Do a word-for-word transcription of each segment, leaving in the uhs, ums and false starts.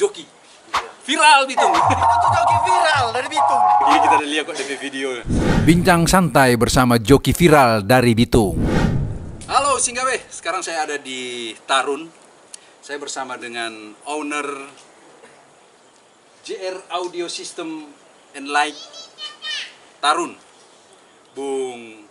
joki viral Bitung. Itu joki viral dari Bitung. Ini kita udah lihat kok di video. Bincang santai bersama joki viral dari Bitung. Halo Singgawe, sekarang saya ada di Tarun. Saya bersama dengan owner J R Audio System and Light Tarun, Bung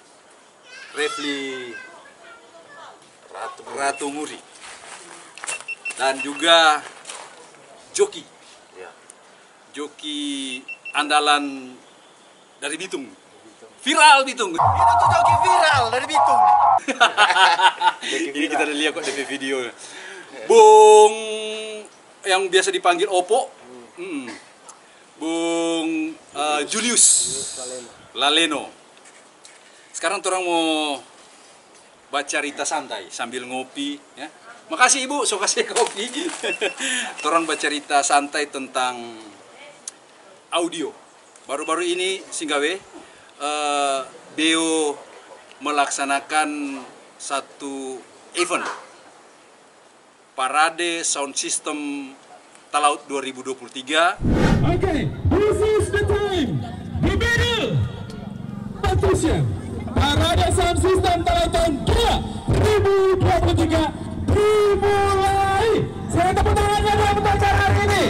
Refli Ratu, Ratu Muri, dan juga joki, Ya. joki andalan dari Bitung, viral Bitung. Itu tuh joki viral dari Bitung. Ini kita udah lihat kok di video. Bung yang biasa dipanggil Opo, hmm. Bung uh, Julius Laleno. Sekarang orang mau baca cerita santai sambil ngopi, ya. Makasih Ibu, so kasih kopi. Orang baca cerita santai tentang audio. Baru-baru ini Singgawe, uh, Beo melaksanakan satu event Parade Sound System Talaut dua ribu dua puluh tiga. Okay, this is the time. The middle competition Parade Sound System Talaut tahun dua ribu dua puluh tiga dimulai. Saya tepuk tangannya dalam acara hari ini.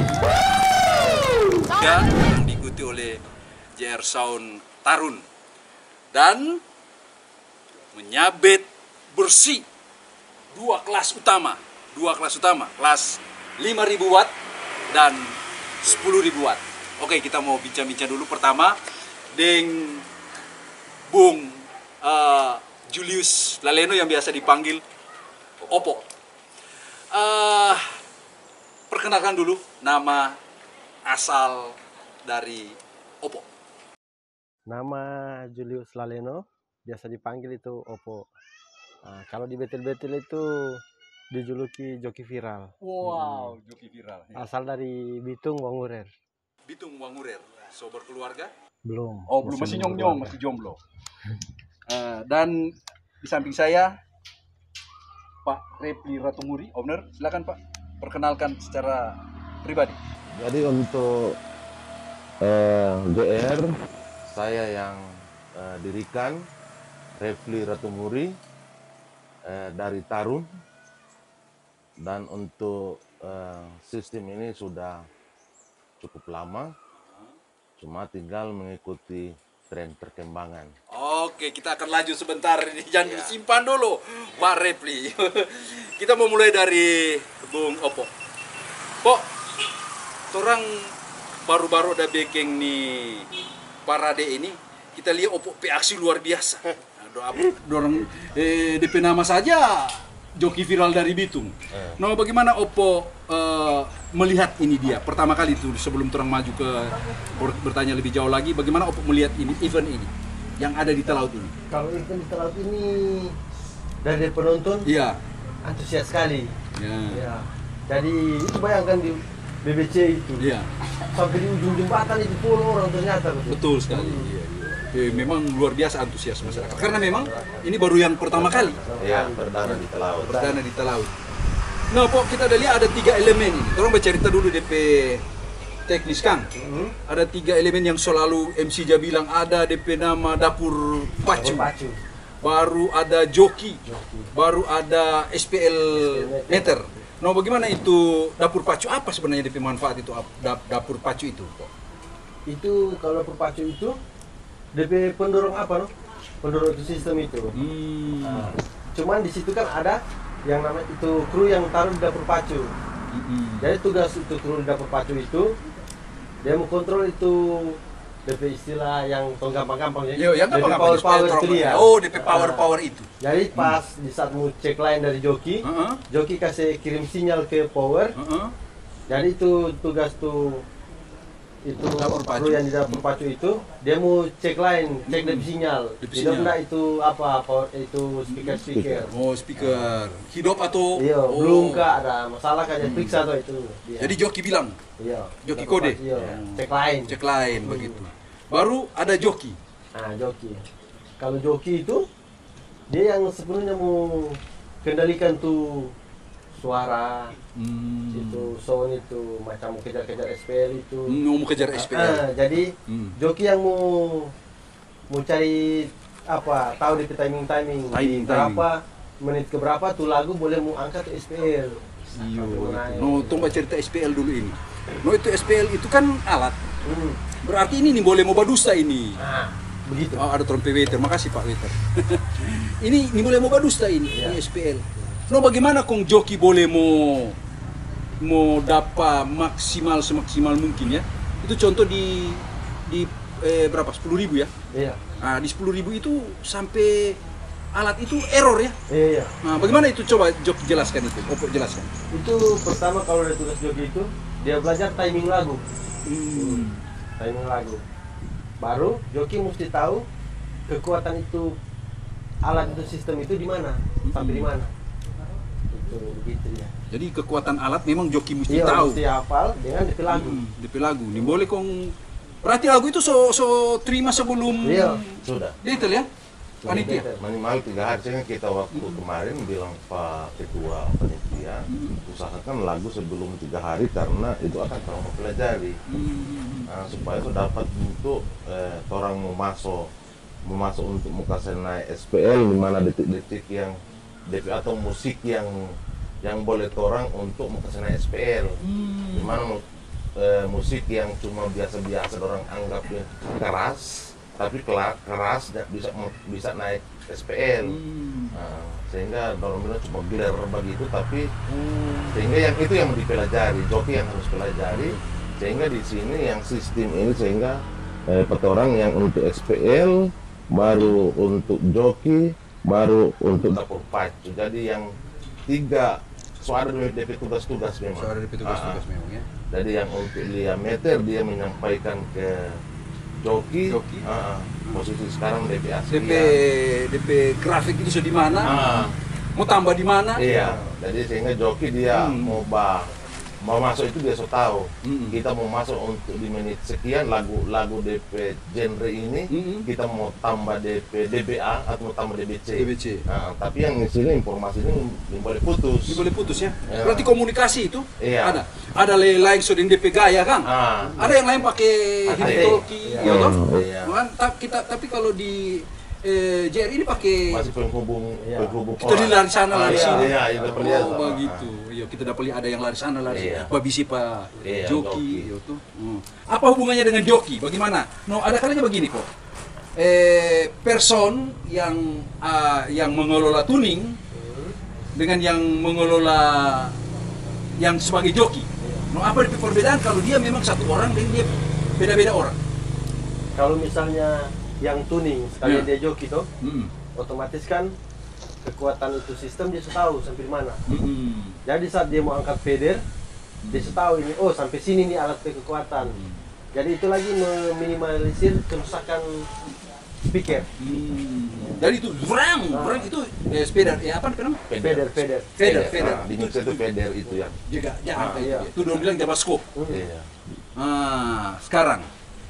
Yang diikuti oleh J R Sound Tarun dan menyabet bersih dua kelas utama, dua kelas utama, kelas lima ribu watt dan sepuluh ribu watt. Oke, kita mau bincang-bincang dulu pertama dengan Bung uh, Julius Laleno yang biasa dipanggil Opo. Uh, perkenalkan dulu nama asal dari Opo. Nama Julius Laleno, biasa dipanggil itu Opo. Nah, kalau di betul-betul itu dijuluki joki viral. Wow, hmm. joki viral. Ya. Asal dari Bitung, Wangurer. Bitung, Wangurer. So berkeluarga? Belum. Oh, belum, masih nyong-nyong, masih jomblo. uh, dan di samping saya Pak Refli Ratu Muri, owner. Silakan Pak, perkenalkan secara pribadi. Jadi untuk uh, J R saya yang uh, dirikan Refli Ratu Muri uh, dari Tarun, dan untuk uh, sistem ini sudah cukup lama, cuma tinggal mengikuti tren perkembangan. Oke, kita akan lanjut sebentar, jangan ya. Disimpan dulu Pak Refli. Kita mau mulai dari Bung Opo. Pok, orang baru-baru ada backing nih parade ini, kita lihat Opo aksi luar biasa. Nah, dorong eh, D P nama saja joki viral dari Bitung. Eh. Nah, bagaimana Opo uh, melihat ini dia pertama kali itu, sebelum orang maju ke bertanya lebih jauh lagi, bagaimana Opo melihat ini event ini yang ada di Talaut ini? Kalau event di Talaut ini dari penonton, iya, antusias sekali. Ya. Ya. Jadi itu bayangkan di B B C itu, iya, sampai di ujung jembatan itu puluh orang ternyata. Betul, betul sekali. Hmm. Iya, iya. Eh, memang luar biasa antusias masyarakat karena memang ini baru yang pertama kali. Iya, perdana di Talaut. Perdana di Talaut. Nah, Pok, kita udah lihat ada tiga elemen ini. Tolong bercerita dulu D P teknis Kang. Mm-hmm. Ada tiga elemen yang selalu M C Ja bilang, ada D P nama dapur pacu. pacu. Baru ada joki. joki. Baru ada S P L meter. Nah, bagaimana itu dapur pacu? Apa sebenarnya D P manfaat itu dapur pacu itu, Pok? Itu kalau dapur pacu itu D P pendorong apa, no? Pendorong itu sistem itu. Hmm. Nah, cuman di situ kan ada yang namanya itu kru yang taruh di dapur pacu. Hmm. Jadi tugas itu kru di dapur pacu itu dia mau kontrol itu D P istilah yang gampang-gampang ya. Yo, yang D P power power itu dia. Oh, D P power power itu. Jadi pas hmm. di saat mau cek line dari joki, uh-huh. joki kasih kirim sinyal ke power. Uh-huh. Jadi itu tugas tuh itu dapur pacu yang di dapur pacu itu dia mau cek line, cek hmm. sinyal. Tidak enggak itu apa power itu speaker speaker. Oh, speaker. Hidup atau iya, oh. belum kak ada masalah kan hmm. periksa tuh itu. Dia. Jadi joki bilang. Iya. Joki kode. Iya. Cek line. Cek line hmm. begitu. Baru ada joki. Nah, joki. Kalau joki itu dia yang sebenarnya mau kendalikan tuh suara, Hmm. itu sound itu macam mau kejar-kejar S P L itu. Hmm, mau kejar S P L. Ah, jadi Hmm. joki yang mau mau cari apa tahu di timing timing, Timing, berapa menit ke berapa tuh lagu boleh mau angkat ke S P L. Iyo, Sampai mau naik. no, tunggu cerita S P L dulu ini. No, itu S P L itu kan alat. Hmm. Berarti ini nih boleh mau badusta ini. Nah, begitu. Oh, ada trompe waiter. Makasih Pak waiter. ini ini boleh mau badusta ini, Iya. ini S P L. No, bagaimana kong joki boleh mau mau dapat maksimal semaksimal mungkin ya? Itu contoh di di eh, berapa? sepuluh ribu ya? Iya. Nah, di sepuluh ribu itu sampai alat itu error ya? Iya. Nah, bagaimana itu? Coba Joki jelaskan itu. Oppo jelaskan. Itu pertama kalau ada tugas joki itu dia belajar timing lagu. Hmm. Timing lagu. Baru joki mesti tahu kekuatan itu alat itu sistem itu di mana, sampai di mana. Itu begitu ya. Jadi kekuatan alat memang joki mesti Iya, tahu. mesti hafal dengan D P lagu. Hmm, D P lagu. Ini boleh kong. Berarti lagu itu so so terima sebelum Iya. Sudah. detail ya? Panitia. Minimal tiga hari, sehingga kita waktu kemarin bilang Pak Ketua Panitia, usahakan lagu sebelum tiga hari karena itu akan orang mempelajari. Hmm. Nah, supaya itu dapat untuk eh, orang mau masuk mau masuk untuk muka senai S P L, di mana detik-detik yang D P atau musik yang yang boleh orang untuk muka senai S P L, Hmm. di mana mu- eh, musik yang cuma biasa-biasa orang anggapnya keras, tapi kela- keras dan bisa bisa naik S P L. Hmm. Nah, sehingga orang bilang cuma giler begitu, tapi sehingga yang itu yang dipelajari, joki yang harus pelajari, sehingga di sini yang sistem ini sehingga eh, orang yang untuk S P L, baru untuk joki, baru untuk dapur pacu. Jadi yang tiga so ada D P tugas-tugas memang. So ada D P tugas-tugas Ah, memang ya. jadi yang untuk diameter dia menyampaikan ke joki, Joki. ah, posisi sekarang D P asli. D P D P grafik itu sudah di mana? Ah, Mau tambah di mana? iya, jadi sehingga joki dia Hmm. mau bang mau masuk itu dia so tahu. Hmm. Kita mau masuk untuk di menit sekian lagu lagu D P genre ini, Hmm. kita mau tambah D P D B A atau mau tambah D B C. D B C. Nah, tapi yang isinya informasinya belum boleh putus. Ini boleh putus ya? Ya. Berarti komunikasi itu Iya. ada. Ada le- lain sudah D P gaya kan? Ah. Ada yang lain pakai Ada. hiptoki, Iya. ya toh? Iya. Kan, ta- kita tapi kalau di eh, J R ini pakai Masih penghubung Iya. penghubung. kita di lari sana Ah, lari iya, sini. Iya, iya, udah perlihat. Oh begitu. Iya kita dapat lihat ada yang lari sana lari sini. Iya. Pak bisi Pak Iya, joki, joki. ya tuh. Hmm. Apa hubungannya dengan joki? Bagaimana? No ada kalanya begini kok. Eh, person yang ah, yang mengelola tuning dengan yang mengelola yang sebagai joki. No apa perbedaan kalau dia memang satu orang dan dia beda-beda orang? Kalau misalnya yang tuning sekali Iya. dia joki tuh, Hmm. otomatis kan kekuatan itu sistem dia sudah tahu sampai di mana. Hmm. Jadi saat dia mau angkat fader, dia sudah tahu ini, oh sampai sini nih alat kekuatan. Jadi itu lagi meminimalisir kerusakan speaker. Hmm. Jadi itu brang, brang itu eh, sepeda ya apa namanya? Fader, fader. Feder, feder. Nah, di mix itu feder itu ya. Juga jangan Ah, kayak iya. gitu. Itu dong bilang Javascope. Hmm. Iya. Ah, sekarang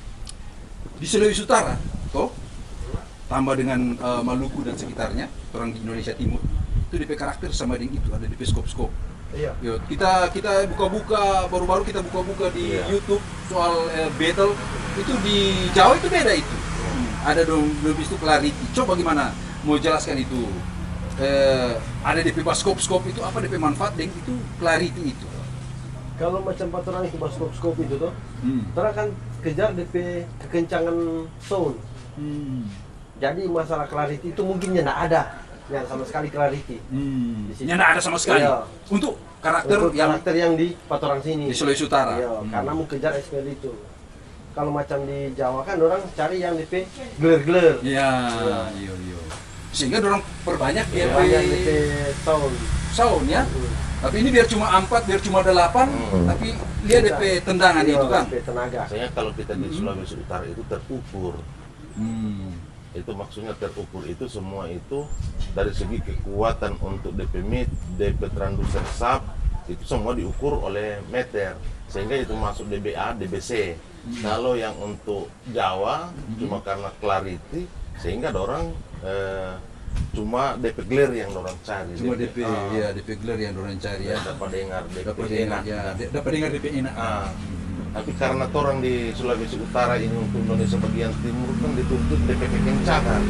di Sulawesi Utara, toh tambah dengan eh, Maluku dan sekitarnya, orang di Indonesia Timur, itu D P karakter sama dengan itu ada D P scope-scope. Iya. Yo, kita kita buka-buka baru-baru kita buka-buka di Iya. YouTube soal eh, battle itu di Jawa itu beda itu. Ada dong lebih itu clarity. Coba gimana mau jelaskan itu? Eh, ada D P scope-scope itu apa D P manfaat dan itu clarity itu. Kalau macam patoran itu scope scope itu tuh, Hmm. orang kan kejar D P kekencangan sound. Hmm. Jadi masalah clarity itu mungkin ya nggak ada, yang sama sekali clarity. Hmm. Di situ. Ya nggak ada sama sekali. Iya. Untuk karakter Untuk yang karakter yang di patoran sini. di Sulawesi Utara. Iya, Hmm. karena mau kejar S P L itu. Kalau macam di Jawa kan orang cari yang D P gler-gler. Iya, iya, iya. Sehingga orang perbanyak D P Banyak D P sound. sound ya. Hmm. Tapi ini biar cuma empat, biar cuma delapan, Hmm. tapi dia D P tendangan Iya, itu kan. D P tenaga. Saya kalau kita di Sulawesi Utara itu terukur. Hmm. Itu maksudnya terukur itu semua itu dari segi kekuatan untuk D P mid, D P transducer sub itu semua diukur oleh meter, sehingga itu masuk D B A, D B C. Kalau yang untuk Jawa cuma karena clarity sehingga orang eh, Cuma D P Glare yang orang cari. Cuma D P, ah, ya D P Glare yang orang cari ya. dapat dengar D P Dapat enak. dengar ya, D- dapat dengar D P enak. Ah, tapi karena orang di Sulawesi Utara ini untuk Indonesia bagian timur kan dituntut D P kencangan,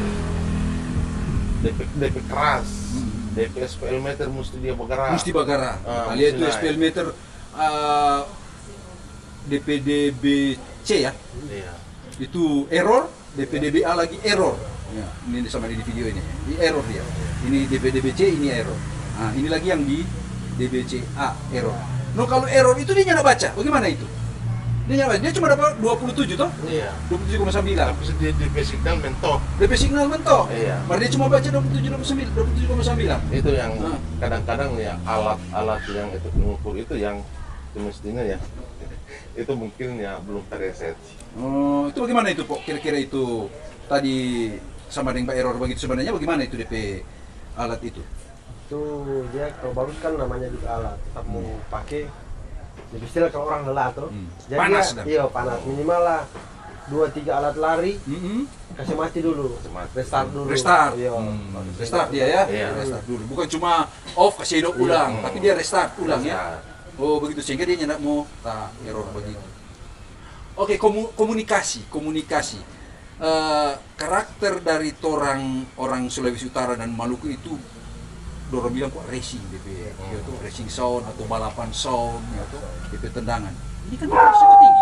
D P D P keras, D P S P L meter mesti dia bergerak. Mesti bagara. Ah, Kalian itu mesti S P L naik. meter uh, D P D B C ya. Iya. Itu error, D P D B A lagi error. Ya, ini sama di video ini. Ini error dia. Ini D P D B C, ini error. Nah, ini lagi yang di D B C A error. No, kalau error itu dia nggak baca. Bagaimana itu? Dia nggak baca. Dia cuma dapat dua puluh tujuh toh? Iya. dua puluh tujuh koma sembilan. Tapi dia D P signal mentok. D P signal mentok. Iya. Mari dia cuma baca dua puluh tujuh koma sembilan. Itu yang Ah. kadang-kadang ya alat-alat yang itu mengukur itu yang semestinya ya itu mungkin ya belum terreset. Oh, itu bagaimana itu, Pok? Kira-kira itu tadi sama dengan Pak error begitu sebenarnya bagaimana itu D P alat itu? Itu dia kalau bagus kan namanya juga alat, tetap mau pakai. Jadi istilah kalau orang lelah tuh. Hmm. Jadi Panas dia- dah. Iya panas. Minimal lah dua tiga alat lari, Mm-mm. kasih mati dulu, Kasih mati. restart dulu. Restart. Iya. Hmm, Restart dia ya. Iya. Restart dulu. Bukan cuma off kasih hidup ulang, Hmm. tapi dia restart ulang ya. Restart. Oh, begitu sehingga dia nyendak mau tak error begitu. Oke, komu- komunikasi, komunikasi. Eh, karakter dari orang orang Sulawesi Utara dan Maluku itu dorong bilang kok racing D P, yaitu racing sound atau balapan sound, yaitu D P tendangan. Ini kan risiko tinggi.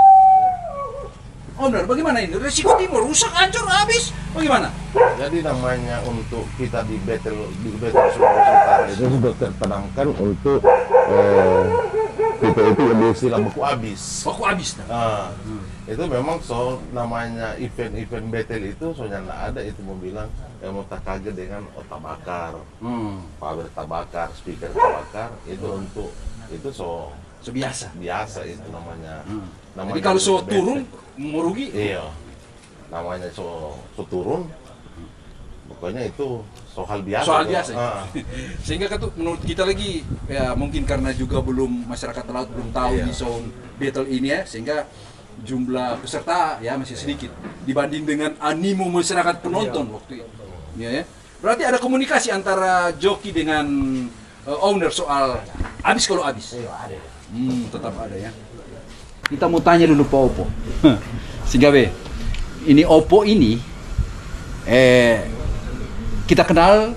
Oh benar, bagaimana ini? Risiko tinggi, rusak, hancur, habis. Bagaimana? Jadi namanya untuk kita di battle di battle Sulawesi Utara itu sudah tertanamkan untuk eh, kita itu yang istilah beku habis. Aku habis. Nah. Ah, itu memang so namanya event-event battle itu soalnya nggak ada itu mau bilang yang mau tak kaget dengan otak bakar, Hmm. power tabakar, speaker tabakar itu untuk itu so So, biasa. biasa itu namanya. Hmm. namanya Jadi kalau so battle. turun merugi. Iya, namanya so, so turun, pokoknya itu soal biasa. Soal tuh. biasa. Ah. Sehingga kan tuh menurut kita lagi ya mungkin karena juga belum masyarakat laut belum tahu Iya. di zone battle ini ya sehingga jumlah peserta ya masih sedikit dibanding dengan animo masyarakat penonton waktu itu. Ya, ya. Berarti ada komunikasi antara joki dengan uh, owner soal habis kalau habis. Iya ada. Hmm, tetap ada ya. Kita mau tanya dulu Pak Opo. Sehingga be, ini Opo ini eh kita kenal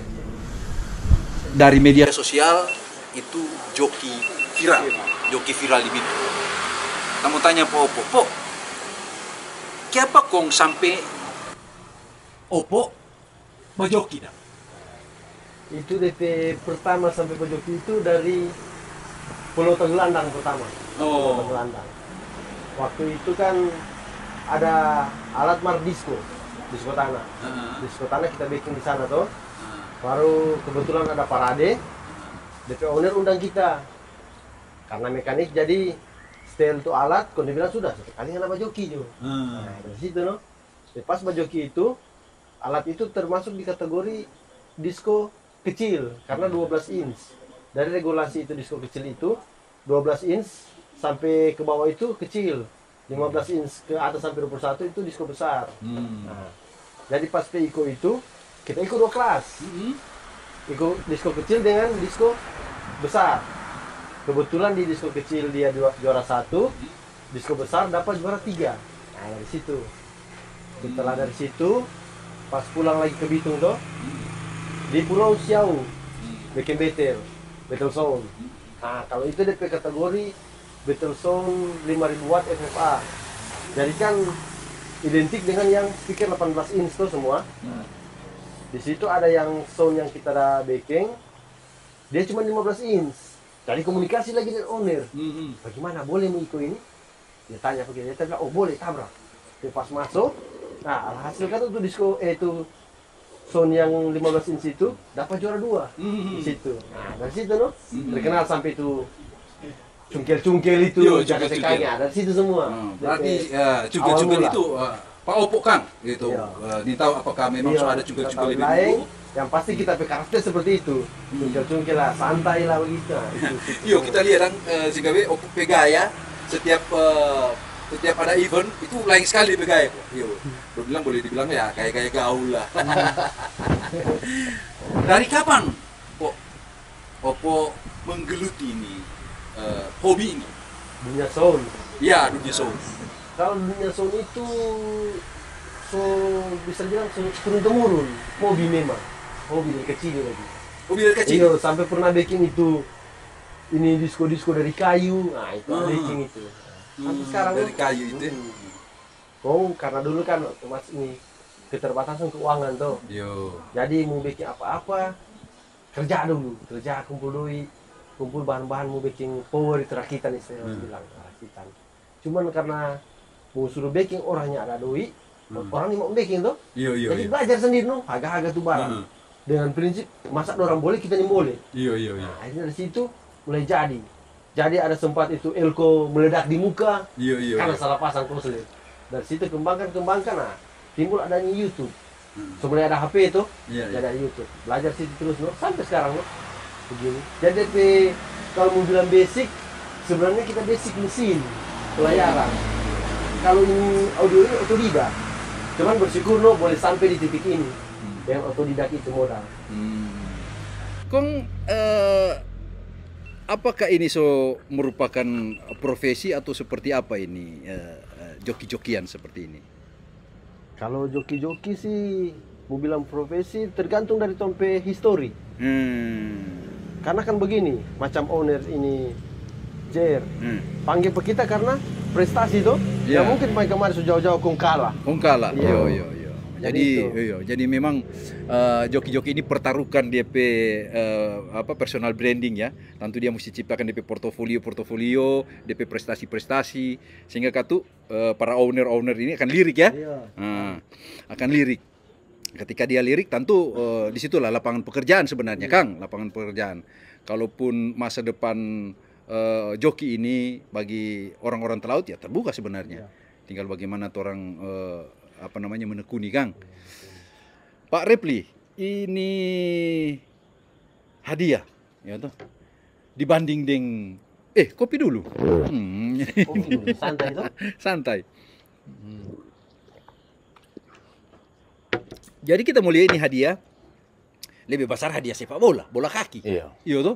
dari media sosial itu joki viral, joki viral di Bitung. Kita mau tanya Pak Opo, Pak, kenapa kong sampai Opo bajoki dah? Itu D P pertama sampai Pojoki itu dari Pulau Tegelandang pertama. Pulau Oh, Tegelandang. Waktu itu kan ada alat mardisco, disco tanah. Disco tanah kita bikin di sana tuh. Baru kebetulan ada parade, D P owner undang kita. Karena mekanik jadi setel tuh alat, kalau dia bilang sudah satu kali nggak bajoki jo. Nah, dari situ no. Pas bajoki itu, alat itu termasuk di kategori disco kecil karena dua belas inch. Dari regulasi itu disco kecil itu dua belas inch sampai ke bawah itu kecil. lima belas inch ke atas sampai dua puluh satu itu disco besar. Hmm. Nah, jadi pas P I K O itu kita ikut dua kelas. Hmm. Ikut disco kecil dengan disco besar. Kebetulan di disco kecil dia juara, juara satu, disco besar dapat juara tiga. Nah dari situ. Setelah dari situ, pas pulang lagi ke Bitung tuh, di Pulau Siau, bikin battle, battle sound. Nah kalau itu D P kategori battle sound lima ribu watt F F A. Jadi kan identik dengan yang speaker delapan belas inch tuh semua. Di situ ada yang sound yang kita ada backing, dia cuma lima belas inch. Jadi komunikasi lagi dengan owner. Hmm. Bagaimana boleh mengikut ini? Dia tanya begini, dia bilang, oh boleh tabrak. Dia pas masuk, nah alhasil kan itu disco, eh itu sound yang lima belas inch itu dapat juara dua Hmm. di situ. Nah dari situ no, terkenal sampai itu cungkel-cungkel itu, Yo, jaga cungkel-cungkel. sekanya dari situ semua. Hmm, berarti D P ya, cungkel-cungkel awal mula. itu uh, Pak Opo Kang gitu. Iya. Uh, Dia tahu apakah memang Iya, sudah ada kita cungkel-cungkel tahu lebih lain, dulu? yang pasti kita pakai karakter seperti itu, cungkel-cungkel lah, santai lah begitu. Nah, itu- itu Yo semua. kita lihat kan uh, sehingga be Opo Pegaya setiap uh, setiap ada event itu lain sekali begaya kok. Yo, lo bilang boleh dibilang ya kayak kayak gaul lah. Dari kapan kok Oppo menggeluti ini eh, hobi ini? Dunia sound. Ya, dunia sound. Kalau dunia sound itu so bisa bilang so, turun temurun, hobi memang, hobi dari kecil lagi. Hobi dari kecil. Iya, sampai pernah bikin itu ini disko-disko dari kayu, nah itu Hmm. bikin itu. Sampai Hmm, sekarang dari tuh, kayu itu. hmm. Oh, karena dulu kan mas ini keterbatasan keuangan tuh. Yo. Jadi mau bikin apa-apa kerja dulu, kerja kumpul duit, kumpul bahan-bahan mau bikin power itu rakitan istilah Hmm. bilang rakitan. Cuman karena mau suruh baking orangnya ada duit, Hmm. orang ini mau baking tuh. Iya, iya, Jadi iya. belajar sendiri no, harga-harga tuh barang. Hmm. Dengan prinsip masa orang boleh kita ini boleh. Iya, iya, iya. Nah, akhirnya dari situ mulai jadi. Jadi ada sempat itu elko meledak di muka Iya, iya. karena iya. salah pasang konslet. Dari situ kembangkan kembangkan nah timbul adanya YouTube. Hmm. Sebenarnya ada H P itu, Iya, jadi iya. ada YouTube. Belajar situ terus no, sampai sekarang no. Begini. Jadi D P, kalau mau bilang basic, sebenarnya kita basic mesin pelayaran. Kalau ini audio ini otodidak. Cuman bersyukur no boleh sampai di titik ini. Yang otodidak itu modal. Hmm. Kong eh, apakah ini so merupakan profesi atau seperti apa ini eh, eh, joki-jokian seperti ini? Kalau joki-joki sih mau bilang profesi tergantung dari tompe histori. Hmm. Karena kan begini, macam owner ini Jer Hmm. panggil pe kita karena prestasi tuh. Iya. Ya mungkin main kemarin sudah jauh-jauh kong kalah. Kong kalah. Iya. Yo, yo, yo. Jadi Jadi, itu. yo, jadi memang eh, joki-joki ini pertaruhkan D P eh, apa personal branding ya. Tentu dia mesti ciptakan D P portofolio portofolio, D P prestasi-prestasi sehingga katu eh, para owner-owner ini akan lirik ya. Iya. Nah, akan lirik. Ketika dia lirik, tentu eh, disitulah lapangan pekerjaan sebenarnya, Kang, lapangan pekerjaan. Kalaupun masa depan eh, joki ini bagi orang-orang telaut ya terbuka sebenarnya. Tinggal bagaimana tuh orang eh, apa namanya menekuni, Kang. Pak Repli, ini hadiah, ya toh. Dibanding deng, eh kopi dulu. Hmm. Oh, gitu. Santai tuh. Santai. Jadi kita mulai ini hadiah lebih besar hadiah sepak bola, bola kaki. Iya. Iya tuh.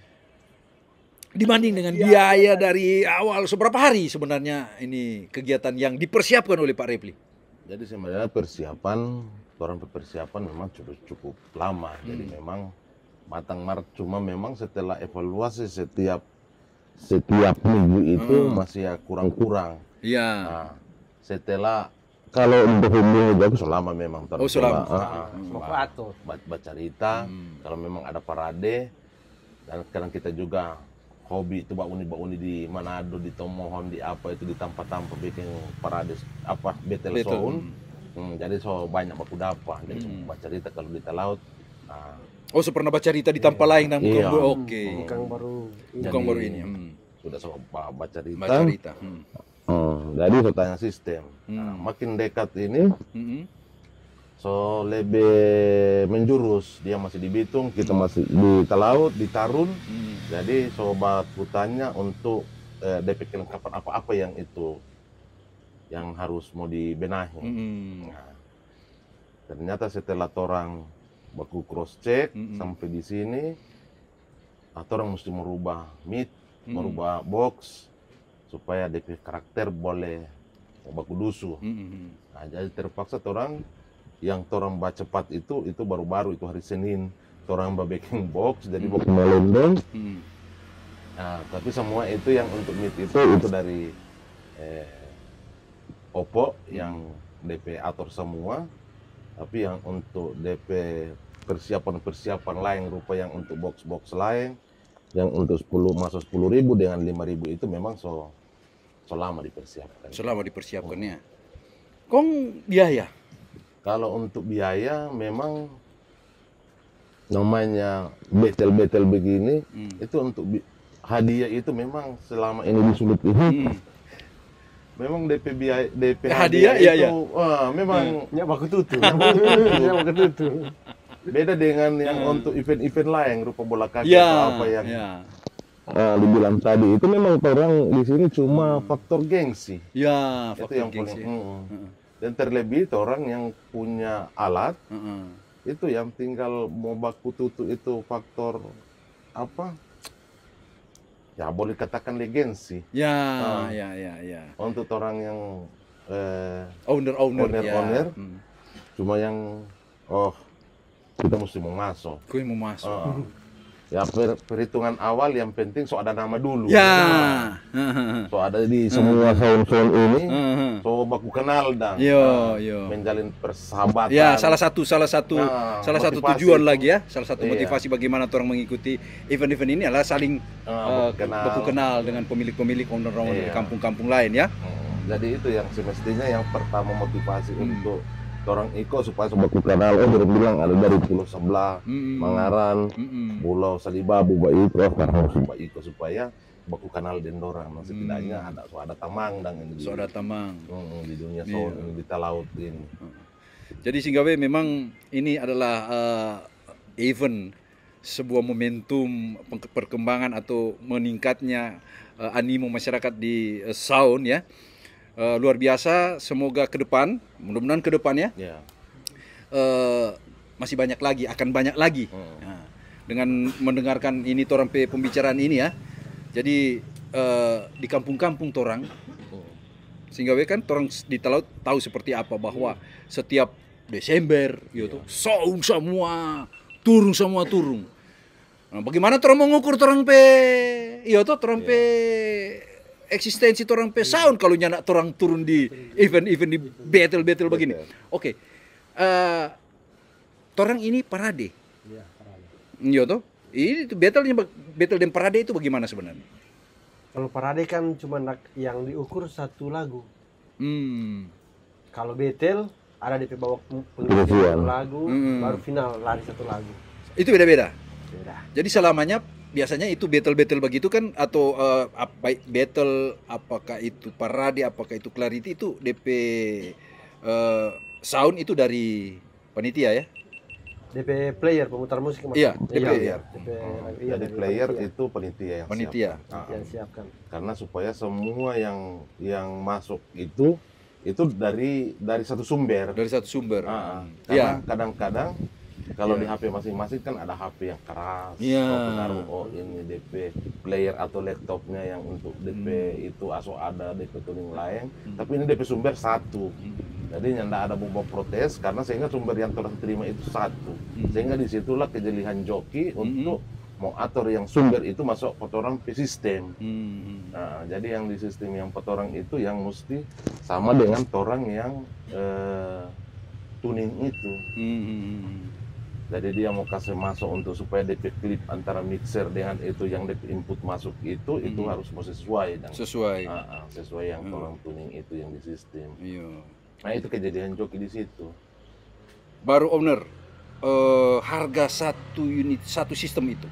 Dibanding dengan biaya dari awal seberapa hari sebenarnya ini kegiatan yang dipersiapkan oleh Pak Repli? Jadi sebenarnya persiapan, orang persiapan memang cukup cukup lama. Jadi memang matang mar cuma memang setelah evaluasi setiap setiap minggu itu Hmm. masih ya kurang-kurang. Iya. Nah, setelah kalau untuk minggu itu selama memang Oh, selama. ah, Mau ah, atur. ba- baca cerita, Hmm. kalau memang ada parade, dan sekarang kita juga hobi itu bak uni-bak uni di Manado, di Tomohon, di apa itu di tampa-tampa bikin parade apa betel Betul. sound. Hmm, jadi so banyak baku dapat, jadi Hmm. baca cerita kalau di laut. Nah, Oh, so pernah baca cerita di Tampa lain dan bukan Iya. baru- Oke. Bukan baru. Bukan Jadi- baru ini. Hmm. sudah so ba- baca cerita. Baca cerita. Hmm. Hmm, jadi so tanya sistem. Nah, Hmm. makin dekat ini Hmm. so lebih menjurus, dia masih di Bitung, kita masih di Talaut, di Tarun. Hmm. Jadi sobat kutanya untuk eh, D P kelengkapan apa-apa yang itu yang harus mau dibenahi. Hmm. Nah, ternyata setelah orang baku cross check Mm-mm. sampai di sini, atau orang mesti merubah meat, Mm. merubah box supaya D P karakter boleh baku dusu. Hmm. Nah, jadi terpaksa orang yang orang baca cepat itu itu baru-baru itu hari Senin orang baking box jadi box melendong. Hmm. Nah, tapi semua itu yang untuk meet itu itu dari eh, Oppo yang D P atur semua, tapi yang untuk D P persiapan-persiapan lain rupa yang untuk box-box lain yang untuk sepuluh masuk sepuluh ribu dengan lima ribu itu memang so selama dipersiapkan. Selama dipersiapkannya. Kong biaya. Kalau untuk biaya memang namanya betel-betel begini Hmm. itu untuk bi- hadiah itu memang selama ini disulut ini Hmm. memang D P biaya D P Hadiah, hadiah, iya, itu iya. wah, memang Ya baku tutu. Ya baku tutu. beda dengan yang Hmm. untuk event-event lain rupa bola kaki Ya. atau apa yang Ya. uh, dibilang tadi itu memang orang di sini cuma faktor gengsi. Ya, Itu faktor yang gengsi. paling. mm. Dan terlebih itu orang yang punya alat Heeh. itu yang tinggal mau baku tutu itu faktor apa? Ya boleh katakan legensi. Ya, Ah. ya, ya, ya. Untuk orang yang eh, Owner-owner ya. Owner-owner. Hmm. cuma yang oh kita mesti mau masuk. Gue mau masuk. Ah. Ya per- perhitungan awal yang penting so ada nama dulu. Ya. So ada di semua sound-sound ini. Heeh. So baku kenal dan Yo, ah, yo. menjalin persahabatan. Ya, salah satu salah satu Nah, salah satu motivasi tujuan itu. lagi ya, salah satu Iya. motivasi bagaimana orang mengikuti event-event ini adalah saling Ah, eh, baku kenal. baku kenal dengan pemilik-pemilik owner-owner di Iya. kampung-kampung lain ya. Hmm, Jadi itu yang semestinya yang pertama motivasi Hmm. untuk orang Iko supaya baku kenal. Oh, dia bilang ada dari pulau sebelah, Mm-mm. Mangaran, Mm-mm. Pulau Salibabu, Baiko, karena Baiko supaya baku kenal dengan orang. Nah, setidaknya Hmm. ada so ada tamang dan ini di, Saudara Tamang. Hmm, di dunia Iya. sound ini di laut ini. Jadi Singgawe memang ini adalah eh, event sebuah momentum peng- perkembangan atau meningkatnya eh, animo masyarakat di eh, sound ya. Eh, luar biasa, semoga ke depan, mudah-mudahan ke depan ya Ya. eh, masih banyak lagi, akan banyak lagi. Hmm. Nah, dengan mendengarkan ini torang pe pembicaraan ini ya. Jadi eh, di kampung-kampung torang sehingga we kan torang di Talaut tahu seperti apa bahwa setiap Desember gitu sound semua turun semua turun. Nah, bagaimana torang mengukur torang pe iya toh torang pe eksistensi torang pe sound kalau nyana torang turun di event-event di battle-battle begini. Oke. Eh torang ini parade. Iya, parade. Iya toh. Ini tuh battle battle dan parade itu bagaimana sebenarnya? Kalau parade kan cuma nak- yang diukur satu lagu. Hmm. Kalau battle ada D P bawa Penyisian. penghasilan lagu, Hmm. baru final lari satu lagu. Itu beda-beda. Beda. Jadi selamanya biasanya itu battle-battle begitu kan atau eh, apa battle apakah itu parade apakah itu clarity itu D P eh, sound itu dari panitia ya. D P player pemutar musik maksudnya. Iya, D P player. D P, Hmm, iya, Jadi dari player panitia. itu panitia yang Panitia. siapkan. yang siapkan. Karena supaya semua yang yang masuk itu itu dari dari satu sumber. Dari satu sumber. Ah, ah. Iya. Karena kadang-kadang kalau Iya. di H P masing-masing kan ada H P yang keras, Iya. oh, pengaruh oh ini D P player atau laptopnya yang untuk D P Hmm. itu aso ada D P tuning lain, tapi ini D P sumber satu. Jadi tidak ada bobot protes karena sehingga sumber yang telah terima itu satu. Hmm. Sehingga disitulah kejelihan joki Hmm. untuk mau atur yang sumber itu masuk kotoran ke sistem. Hmm. Nah, jadi yang di sistem yang petorang itu yang mesti sama dengan torang yang eh, tuning itu. Hmm. Jadi dia mau kasih masuk untuk supaya D P klip antara mixer dengan itu yang D P input masuk itu itu Mhm. harus mau sesuai dan Sesuai. Ah, ah, sesuai yang Hmm. torang tuning itu yang di sistem. Iya. Nah itu kejadian joki di situ. Baru owner eh, harga satu unit satu sistem itu.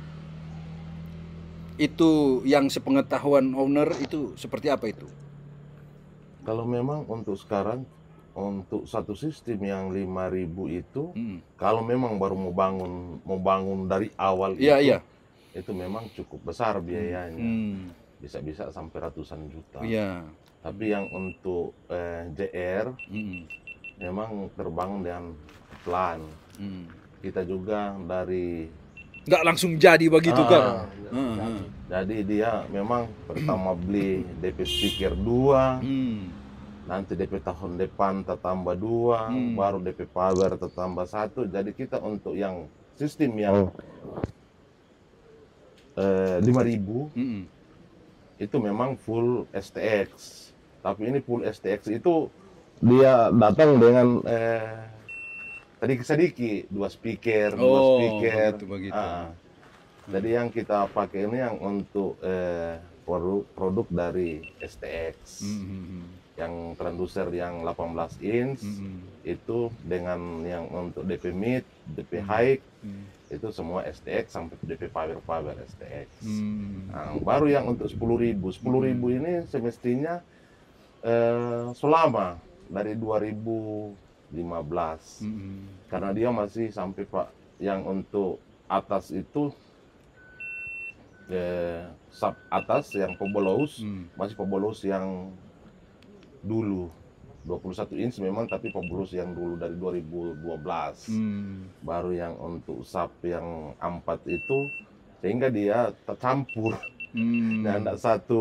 Itu yang sepengetahuan owner itu seperti apa itu? Kalau memang untuk sekarang untuk satu sistem yang lima ribu itu Hmm. kalau memang baru mau bangun mau bangun dari awal Iya, itu iya. itu memang cukup besar biayanya. Hmm. Bisa-bisa sampai ratusan juta. Iya. Tapi yang untuk eh, J R Hmm. memang terbangun dengan pelan. Hmm. Kita juga dari Nggak langsung jadi begitu Ah. kan? Iya, Hmm. jadi dia memang pertama beli D P speaker dua, Hmm. nanti D P tahun depan tambah dua, Hmm. baru D P power tambah satu. Jadi kita untuk yang sistem yang eh, lima ribu Hmm. itu memang full S T X. Tapi ini full S T X itu dia datang dengan eh, tadi sedikit dua speaker, dua Oh, speaker. begitu, begitu. Ah. Jadi yang kita pakai ini yang untuk eh, produk produk dari S T X. Hmm. Yang transducer yang delapan belas inch Hmm. itu dengan yang untuk D P mid, D P high Hmm. itu semua S T X sampai D P power power S T X. Hmm. Nah, baru yang untuk sepuluh ribu. sepuluh ribu ini semestinya eh, selama dari dua ribu lima belas. Hmm. Karena dia masih sampai Pak yang untuk atas itu eh, sub atas yang Pobolos Hmm. masih Pobolos yang dulu dua puluh satu inch memang, tapi Pobolos yang dulu dari dua ribu dua belas. Hmm. Baru yang untuk sub yang empat itu sehingga dia tercampur Hmm. dan ada satu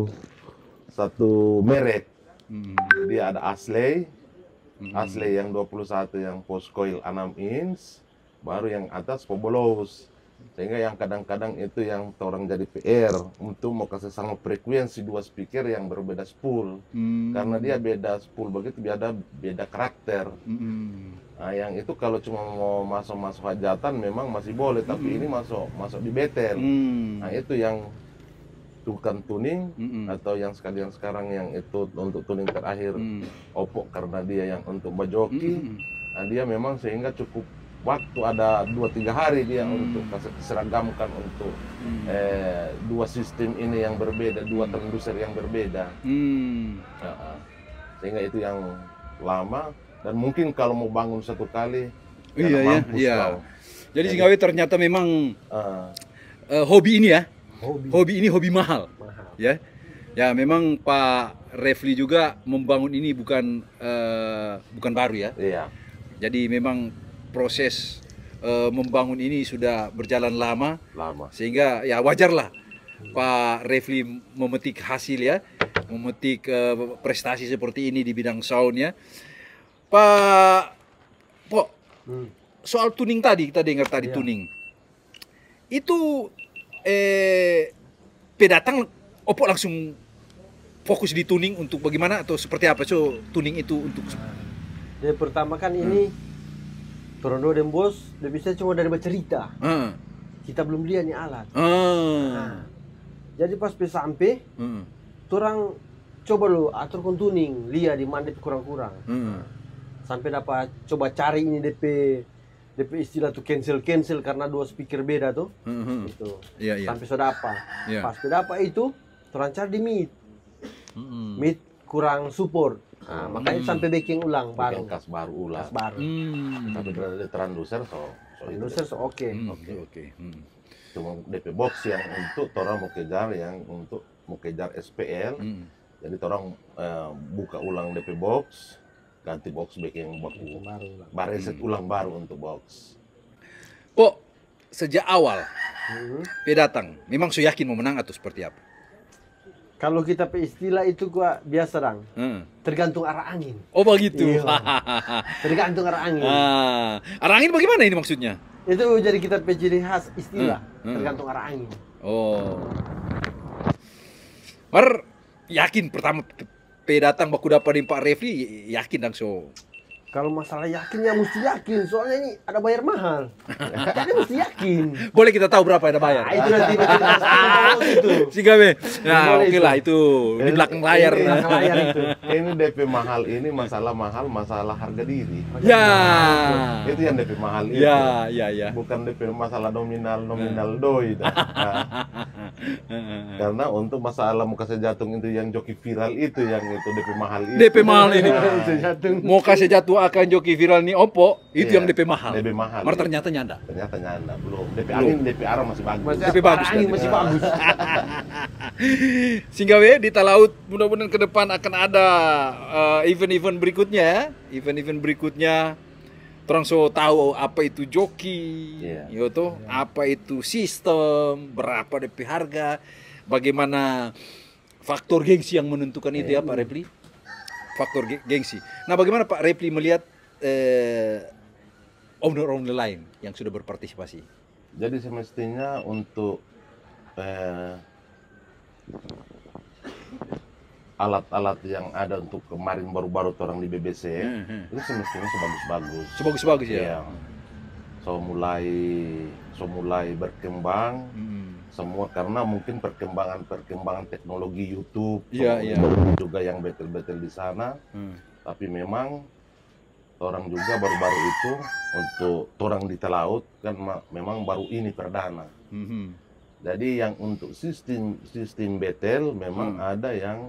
satu merek. Hmm. Dia ada Ashley, Hmm. Ashley yang dua puluh satu yang post coil enam inch, baru yang atas Pobolos. Sehingga yang kadang-kadang itu yang orang jadi P R untuk mau kasih sama frekuensi dua speaker yang berbeda spool. Hmm. Karena dia beda spool begitu, beda beda karakter. Hmm. Nah, yang itu kalau cuma mau masuk-masuk hajatan memang masih boleh, tapi ini masuk masuk di betel. Hmm. Nah, itu yang bukan tuning Hmm. atau yang sekalian sekarang yang itu untuk tuning terakhir Hmm. Oppo karena dia yang untuk bajoki. Hmm. Nah, dia memang sehingga cukup waktu ada dua tiga hari dia Hmm. untuk kasih seragamkan untuk Hmm. eh, dua sistem ini yang berbeda, dua transducer yang berbeda. Hmm. Nah, sehingga itu yang lama dan mungkin kalau mau bangun satu kali Iya, jangan ya, mampus iya. kau. Jadi Singawi ternyata memang Ah, eh, hobi ini ya, Hobi. hobi ini hobi mahal, Mahal. ya. Ya memang Pak Refli juga membangun ini bukan eh, bukan baru ya. iya. Jadi memang proses eh, membangun ini sudah berjalan lama, Lama. sehingga ya wajarlah Pak Refli memetik hasil ya, memetik eh, prestasi seperti ini di bidang sound ya. Pak Pok, Hmm. soal tuning tadi, kita dengar tadi Iya. tuning. Itu eh pendatang Oppo langsung fokus di tuning untuk bagaimana atau seperti apa? So tuning itu untuk Jadi pertama kan ini Torondo dan Bos, dia bisa cuma dari bercerita. ah Kita belum lihat nih alat. ah Nah, jadi pas pe sampai, hmm, orang coba lo atur kon tuning, lihat di mana kurang-kurang. hmm, Sampai dapat coba cari ini D P D P istilah tuh cancel cancel karena dua speaker beda tuh. hmm, hmm. Itu. Iya, iya. Sampai sudah apa? Iya. Pas sudah apa itu, orang cari di mid. Hmm. Mid kurang support. Nah, makanya sampai backing ulang baru. Bikin kas baru ulang. Kas baru. Hmm. Tapi dari transducer so, so itu. User so oke. Hmm, Oke, oke. Hmm. Cuma D P box yang untuk orang mau kejar yang untuk mau kejar S P L. Hmm. Jadi orang eh, buka ulang D P box, ganti box backing baku. Baru ulang. Bareset ulang baru untuk box. Kok sejak awal Hmm. P datang, memang so yakin mau menang atau seperti apa? Kalau kita pe istilah itu gua biasa dang, Hmm. tergantung arah angin. Oh begitu. Iya. Tergantung arah angin. ah, arah angin bagaimana ini maksudnya? Itu jadi kita pe ciri khas istilah, Hmm, hmm. tergantung arah angin. Oh. Mar yakin pertama P datang baku dapat Pak Refli yakin dong so. Kalau masalah yakin ya mesti yakin, soalnya ini ada bayar mahal. Jadi mesti yakin. Boleh kita tahu berapa ada bayar? Nah, itu nanti kita itu. Sigabe. Nah, Boleh oke itu. lah itu di belakang layar. Di belakang layar itu. Ini D P mahal ini masalah mahal masalah harga diri. Ya. Itu yang D P mahal itu. Ya, ya, ya. Bukan D P masalah nominal nominal doi. Nah, karena untuk masalah muka sejatung itu yang joki viral itu yang itu D P mahal itu. D P mahal ini. Itu jatuh. Mau kasih jatuh akan joki viral nih Oppo, itu Iya, yang D P mahal. D P mahal. Mar ternyata nyanda. Ternyata nyanda belum. D P Belum. angin, D P arah masih bagus. Masih D P bagus arah angin kan? masih bagus. Sehingga we di Talaut mudah-mudahan ke depan akan ada eh, event-event berikutnya ya. Event-event berikutnya terang so tahu apa itu joki, Iya. yo toh, apa itu sistem, berapa D P harga, bagaimana faktor gengsi yang menentukan itu ya Pak Refli? Faktor ge- gengsi. Nah, bagaimana Pak Refli melihat eh, owner-owner lain yang sudah berpartisipasi? Jadi semestinya untuk eh, alat-alat yang ada untuk kemarin baru-baru orang di B B C Hmm, itu semestinya sebagus-bagus. Sebagus-bagus ya. Iya. So mulai so mulai berkembang Hmm. semua karena mungkin perkembangan-perkembangan teknologi YouTube Iya, so, iya. banyak juga yang betul-betul di sana. Hmm. Tapi memang orang juga baru-baru itu untuk orang di Talaut kan ma- memang baru ini perdana. Hmm. Jadi yang untuk sistem sistem betel memang Hmm. ada yang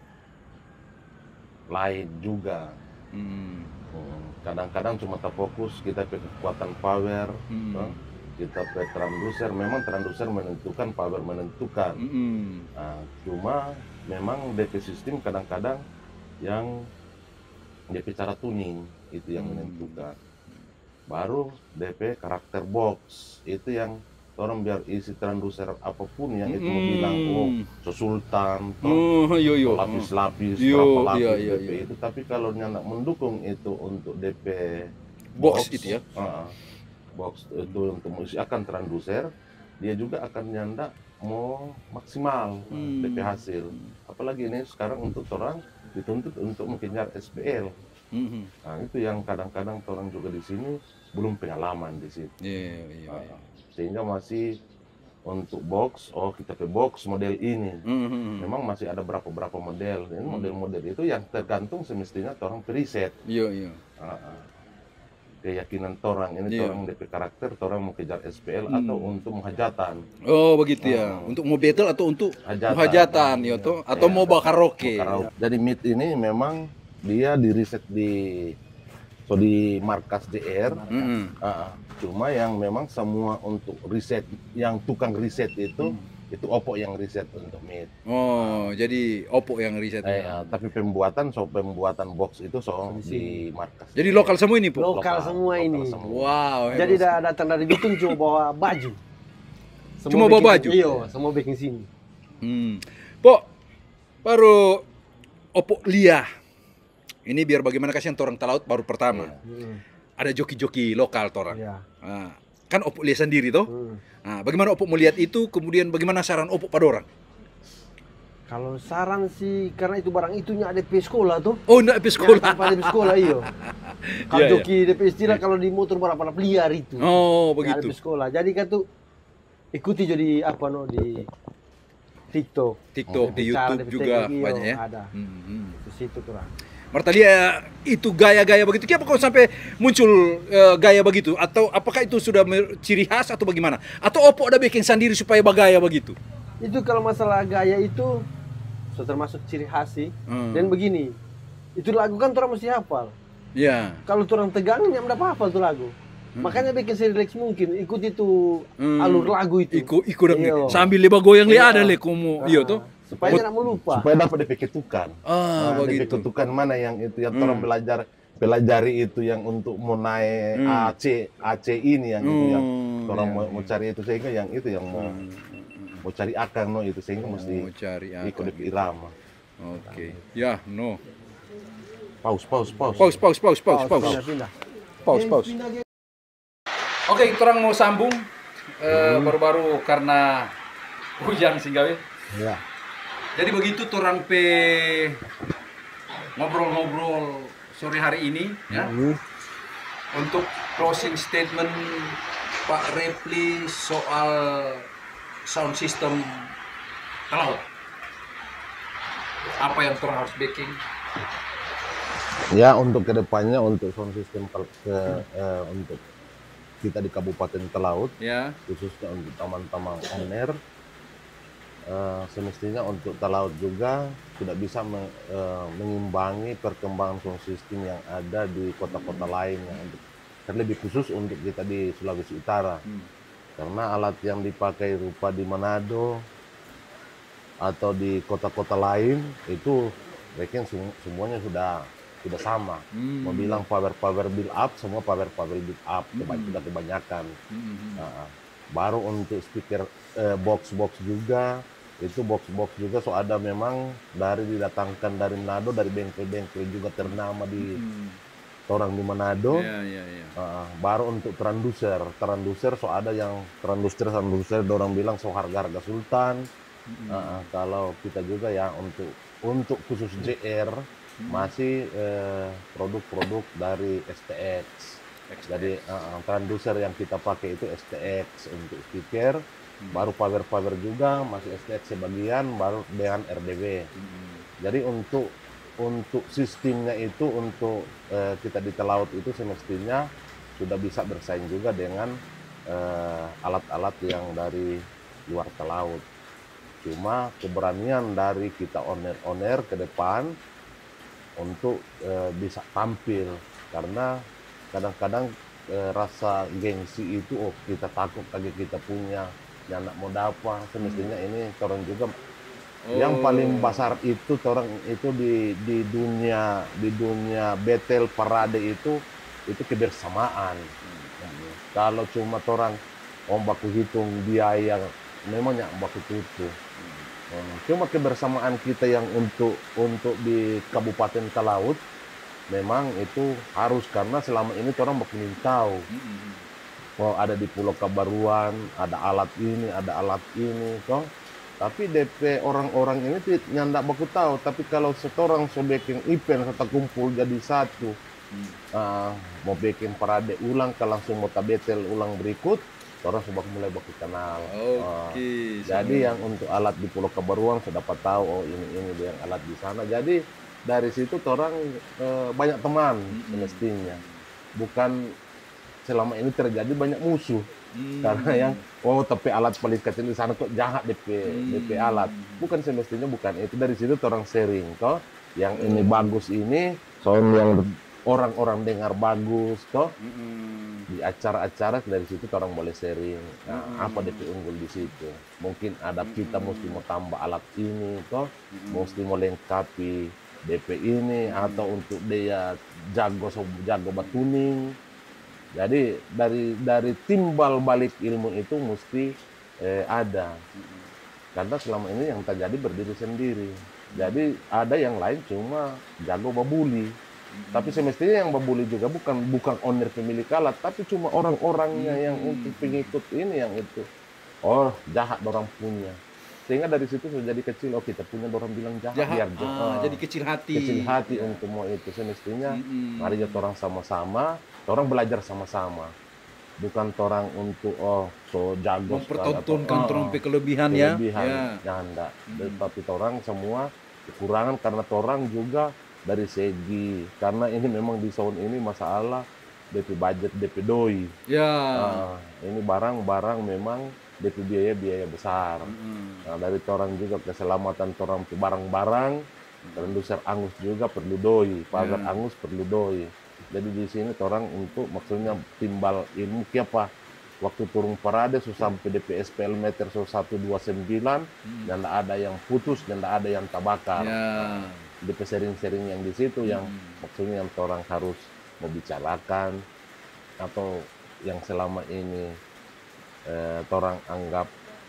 lain juga. Hmm. Hmm, Kadang-kadang cuma terfokus kita pakai kekuatan power, Hmm. toh. kita pe transducer, memang transducer menentukan, power menentukan. Mm-mm. Nah, cuma memang D P sistem kadang-kadang yang D P cara tuning itu yang Hmm. menentukan. Baru D P karakter box itu yang orang biar isi transducer apapun yang itu mau Mm. bilang oh sesultan, toh, Oh, yo yo. lapis-lapis, Yo, berapa lapis iya, iya, D P iya. itu. Tapi kalau nyanda mendukung itu untuk D P Box itu ya? uh, box itu untuk mengisi akan transducer, dia juga akan nyanda mau maksimal Hmm. D P hasil. Apalagi ini sekarang untuk orang dituntut untuk mengejar S P L. Mhm. Nah, itu yang kadang-kadang orang juga di sini belum pengalaman di situ. Iya, iya, Nah, iya. sehingga masih untuk box, oh kita pe box model ini. Mhm. Memang masih ada berapa-berapa model. Ini model-model itu yang tergantung semestinya orang periset. Iya, iya. Ah, ah. Keyakinan orang ini Iya. orang D P karakter, orang mau kejar S P L Hmm. atau untuk menghajatan. Oh, begitu ya. Oh. Untuk mau battle atau untuk Hajatan. hajatan ya toh atau Iya. mau karaoke. Karaoke. Jadi mid ini memang dia di riset di so di markas D R. Mm-mm. Ah, ah. Cuma yang memang semua untuk riset yang tukang riset itu itu Oppo yang riset untuk mid. Oh, jadi Oppo yang riset. Eh, ah, tapi pembuatan so pembuatan box itu so di markas. Jadi lokal semua ini, Po. Lokal semua ini. semua. Wow. Jadi hebat. dah datang dari Bitung cuma bawa baju. Semua Cuma bawa bikin- baju? Iya, semua bikin sini. Hmm. Po, baru Oppo Lia. Ini biar bagaimana kasihan orang talaut baru pertama. Hmm. Ada joki-joki lokal torang. Iya. Nah, kan Oppo Lia sendiri toh. Hmm. Nah, bagaimana Oppo melihat itu? Kemudian bagaimana saran Oppo pada orang? Kalau saran sih karena itu barang itunya ada D P sekolah tuh. Oh, enggak habis sekolah. Tanpa D P sekolah iyo. Kalau Iya, iya. joki D P istilah kalau di motor berapa liar itu. Oh, Nggak ada begitu. D P sekolah. Jadi kan tuh ikuti jadi apa no di TikTok. TikTok, di Cara YouTube D P juga teknik, iyo, banyak ya. Ada. Hmm, hmm. Di situ kurang. Martalia itu gaya-gaya begitu. Kenapa kau sampai muncul eh, gaya begitu? Atau apakah itu sudah mer- ciri khas atau bagaimana? Atau Oppo ada bikin sendiri supaya bergaya begitu? Itu kalau masalah gaya itu so termasuk ciri khas sih. Hmm. Dan begini, itu lagu kan orang mesti hafal. Ya. Kalau orang tegang ya nggak hafal tuh lagu. Makanya bikin serileks mungkin, ikut itu Hmm. alur lagu itu. Iku iku dong. Iya. Sambil leba goyang li Iya. ada le kumu. Iya tuh. Supaya jangan lupa. Supaya dapat D P ketukan. Ah, Nah, D P begitu. ketukan mana yang itu yang Hmm. orang belajar pelajari itu yang untuk mau naik Hmm. A C A C ini yang itu yang Hmm, orang iya, mau, iya. mau cari itu sehingga yang itu yang mau mau cari akar no itu sehingga mesti Mau cari ikut apa? D P irama. Oke. Ya, no. Pause pause pause. Pause, pause, pause, pause, pause. Pindah-pindah. Pause, pause. Oke, kita orang mau sambung eh, baru-baru karena hujan sih gawe. Ya. Jadi begitu orang pe ngobrol-ngobrol sore hari ini ya. Untuk closing statement Pak Repli soal sound system cloud. Apa yang orang harus backing? Ya untuk kedepannya untuk sound system ke, ke eh, untuk kita di Kabupaten Talaut Ya. khususnya untuk taman-taman on-air eh, semestinya untuk Talaut juga sudah bisa me- eh, mengimbangi perkembangan sound system yang ada di kota-kota lain yang untuk terlebih khusus untuk kita di Sulawesi Utara Hmm. karena alat yang dipakai rupa di Manado atau di kota-kota lain itu mereka sem- semuanya sudah sudah sama. Hmm. Mau bilang power power build up, semua power power build up, Hmm. keba- sudah kebanyakan. Hmm. Nah, baru untuk speaker eh, box box juga itu box box juga so ada memang dari didatangkan dari Manado dari bengkel-bengkel juga ternama di Hmm. orang di Manado. Ya, ya, ya. Nah, baru untuk transducer, transducer so ada yang transducer transducer orang bilang so harga harga sultan. Nah, kalau kita juga ya untuk untuk khusus J R masih eh, produk-produk dari S T X. Jadi uh, transducer yang kita pakai itu S T X untuk speaker, baru power power juga masih S T X sebagian, baru dengan R D B. Jadi untuk untuk sistemnya itu untuk eh, kita di Talaut itu semestinya sudah bisa bersaing juga dengan eh, alat-alat yang dari luar Talaut. Cuma keberanian dari kita on-air on-air ke depan untuk eh, bisa tampil karena kadang-kadang eh, rasa gengsi itu, oh kita takut lagi kita punya yang nak mau dapat, semestinya ini orang juga yang paling besar itu orang itu di di dunia di dunia betel parade itu itu kebersamaan. Kalau cuma orang om baku hitung biaya memangnya baku tutup. Cuma kebersamaan kita yang untuk untuk di Kabupaten Talaut memang itu harus, karena selama ini orang baku tahu. Oh ada di Pulau Kabaruan ada alat ini ada alat ini toh. Tapi D P orang-orang ini tidak baku tahu. Tapi kalau seorang so bikin event serta kumpul jadi satu, hmm. uh, mau bikin parade ulang, kalau langsung mau tabetel ulang berikut, orang sudah mulai baku kenal. Okay, uh, jadi yang untuk alat di Pulau Kabaruan sudah dapat tahu, oh ini ini dia yang alat di sana. Jadi dari situ orang uh, banyak teman hmm. semestinya. Bukan selama ini terjadi banyak musuh. Hmm. Karena yang oh tapi alat paling kecil di sana kok jahat D P hmm. D P alat, bukan semestinya bukan itu. Dari situ orang sharing toh yang hmm. ini bagus ini sound yang orang-orang dengar bagus toh hmm. di acara-acara, dari situ orang boleh sharing. Nah, hmm. apa D P unggul di situ, mungkin ada kita hmm. mesti mau tambah alat ini toh hmm. mesti mau lengkapi D P ini hmm. atau untuk dia jago jago batuning. Jadi dari dari timbal balik ilmu itu mesti eh, ada, karena selama ini yang terjadi berdiri sendiri. Jadi ada yang lain cuma jago babuli, tapi semestinya yang babuli juga bukan bukan owner pemilik alat, tapi cuma orang-orangnya yang untuk pengikut ini yang itu. Oh jahat orang punya, sehingga dari situ sudah jadi kecil. Oh kita punya orang bilang jahat, jahat. biar jahat. Ah, jadi kecil hati. Kecil hati ya. Untuk mau itu semestinya mm-hmm. mari kita orang sama-sama. Orang belajar sama-sama, bukan orang untuk oh so jago mempertontonkan oh, oh, kelebihan ya, kelebihan ya. Ya enggak. Hmm. Tapi orang semua kekurangan, karena orang juga dari segi, karena ini memang di sound ini masalah D P budget, D P doi. Ya. Nah, ini barang-barang memang D P biaya-biaya besar. Hmm. Nah, dari orang juga keselamatan orang barang-barang, produser angus juga perlu doi, pagar ya. Angus perlu doi. Jadi di sini orang untuk maksudnya timbal ilmu apa waktu turun parade so sampai D P S P L meter so seratus dua puluh sembilan hmm. dan tidak ada yang putus dan tidak ada yang terbakar. Ya. D P sering-sering yang di situ hmm. yang maksudnya yang orang harus membicarakan atau yang selama ini eh, orang anggap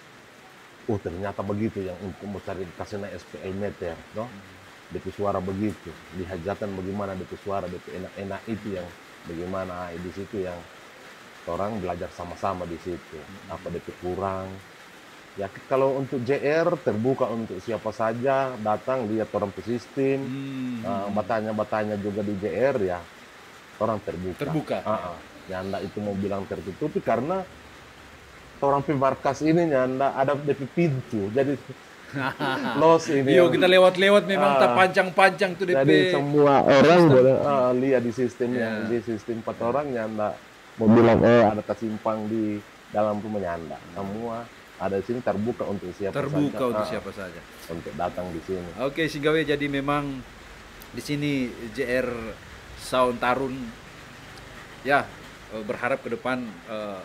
oh ternyata begitu yang untuk mencari kasihnya S P L meter, no? Hmm. D P suara begitu, di hajatan bagaimana D P suara, D P enak-enak itu yang bagaimana, di situ yang orang belajar sama-sama di situ. Apa D P kurang? Ya kalau untuk J R terbuka untuk siapa saja datang lihat orang ke sistem, hmm. uh, batanya-batanya juga di J R ya orang terbuka. Terbuka. Uh-uh. Ya anda itu mau bilang tertutupi karena orang Pimarkas ini nyanda ada D P pintu, jadi los ini. Yo kita lewat-lewat memang uh, tak panjang-panjang tuh D P. Jadi semua orang boleh uh, lihat di sistem yeah. yang di sistem empat orang nyanda mau bilang eh ada tersimpang di dalam rumah nyanda. Semua ada di sini terbuka untuk siapa terbuka saja. untuk uh, siapa saja untuk datang di sini. Oke, Sigawe, jadi memang di sini J R Sound Tarun ya berharap ke depan uh,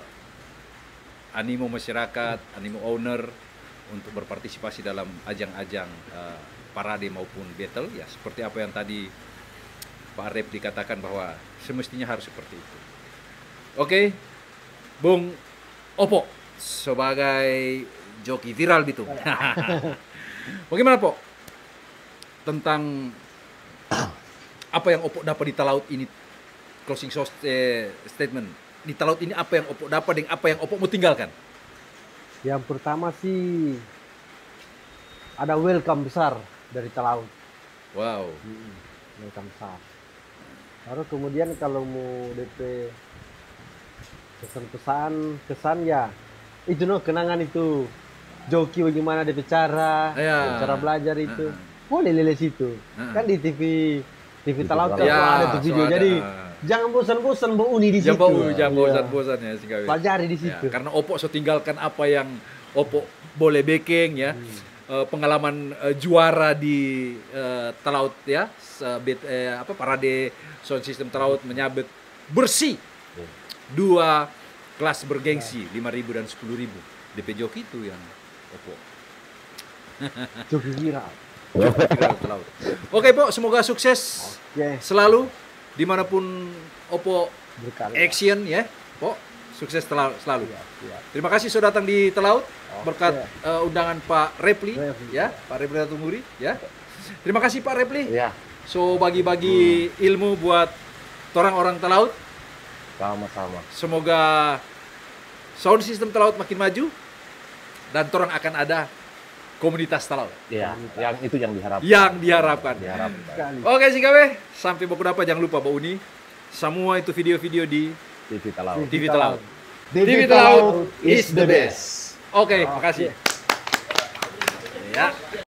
animo masyarakat, animo owner untuk berpartisipasi dalam ajang-ajang uh, parade maupun battle ya seperti apa yang tadi Pak Arep dikatakan bahwa semestinya harus seperti itu. Oke, Bung Opo sebagai joki viral gitu. Bagaimana Po tentang apa yang Opo dapat di Talaut ini, closing statement di Talaut ini, apa yang Opo dapat dan apa yang Opo mau tinggalkan? Yang pertama sih ada welcome besar dari Talaut. Wow. Hmm, welcome besar. Lalu kemudian kalau mau D P pesan-pesan kesan ya itu no kenangan itu joki bagaimana dia bicara, ya. Cara belajar itu. Uh-huh. Boleh lihat situ. Uh-huh. Kan di T V T V Talaut kan ya, ada tuh video. So jadi jangan bosan-bosan mau uni di situ. Jangan, jangan bosan-bosan ya Sigawe. Pelajari di situ. Ya, karena Opo so tinggalkan apa yang Opo boleh backing ya. Hmm. Uh, pengalaman uh, juara di uh, Talaut ya. Uh, bet, uh, apa parade sound system Talaut menyabet bersih. Hmm. dua kelas bergengsi lima ribu dan sepuluh ribu. D P joki itu yang Oppo. Joki viral. Joki viral Telaut. Oke, Po, semoga sukses Oke. selalu dimanapun Oppo Berkarya. action ya, Po. Sukses tel- selalu. Siap, siap. Terima kasih sudah datang di Telaut berkat Oke. eh, undangan Pak Repli, Repli. ya, Pak Repli Datumuri, ya. Terima kasih Pak Repli. Iya, So bagi-bagi ilmu buat orang-orang Telaut. sama-sama. Semoga sound system Telaut makin maju dan orang akan ada komunitas Telaut Iya, yang itu yang diharapkan. yang diharapkan. Diharapkan. Oke sih kawe, sampai baku dapat jangan lupa Mbak Uni. Semua itu video-video di T V Telaut. T V Telaut. T V Telaut is the best. Oke, makasih. Ya.